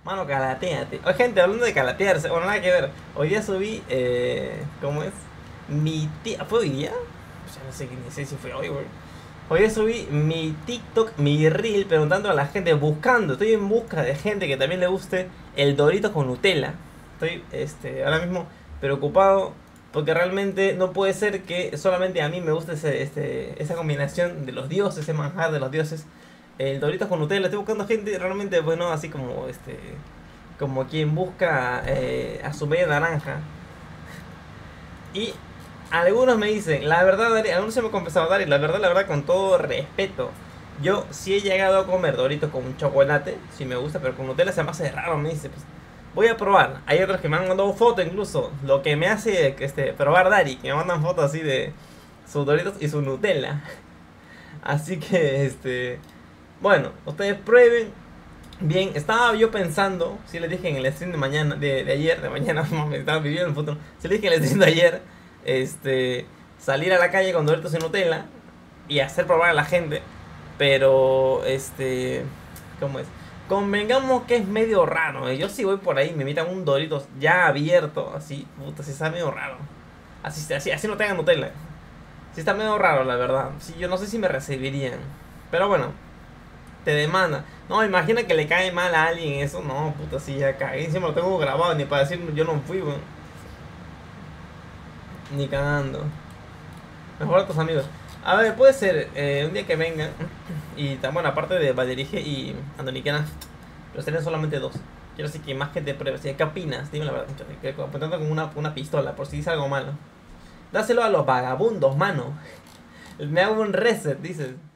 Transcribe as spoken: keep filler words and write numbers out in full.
Mano, calateate. Oye, gente, hablando de calatearse, bueno, nada que ver. Hoy día subí, eh, ¿cómo es? Mi tía, ¿fue hoy día? Pues ya no sé, ni sé si fue hoy, güey. Hoy día subí mi TikTok, mi reel, preguntando a la gente, buscando, estoy en busca de gente que también le guste el Dorito con Nutella. Estoy, este, ahora mismo preocupado porque realmente no puede ser que solamente a mí me guste ese, este, esa combinación de los dioses, ese manjar de los dioses. El Doritos con Nutella, estoy buscando gente realmente, bueno, así como este, como quien busca eh, a su media naranja. Y algunos me dicen, la verdad, Dari, algunos se me ha confesado, Dari, la verdad, la verdad, con todo respeto, yo sí he llegado a comer Doritos con chocolate, si me gusta, pero con Nutella se me hace raro, me dice, pues, voy a probar. Hay otros que me han mandado fotos incluso, lo que me hace este, probar Dari, que me mandan fotos así de sus Doritos y su Nutella. Así que, este, bueno, ustedes prueben. Bien, estaba yo pensando, si les dije en el stream de mañana, de, de ayer, de mañana, me estaba viviendo en el futuro. Si les dije en el stream de ayer, este, salir a la calle con Doritos y Nutella y hacer probar a la gente. Pero, este, ¿cómo es? Convengamos que es medio raro. ¿Eh? Yo si voy por ahí, me invitan un Doritos ya abierto, así, puta, si está medio raro. Así, así, así no tengan Nutella. Si está medio raro, la verdad. Sí, yo no sé si me recibirían. Pero bueno, te demanda. No, imagina que le cae mal a alguien eso. No, puta, sí, ya cagué. Encima lo tengo grabado, ni para decir yo no fui, weón. Ni cagando. Mejor a tus amigos. A ver, puede ser eh, un día que vengan. Y tan bueno, aparte de Valerige y Andoniquena, pero serían solamente dos. Quiero decir que más gente pruebe. ¿Qué opinas? Dime la verdad, muchachos. Que apuntando con una, una pistola por si dice algo malo. Dáselo a los vagabundos, mano. Me hago un reset, dices.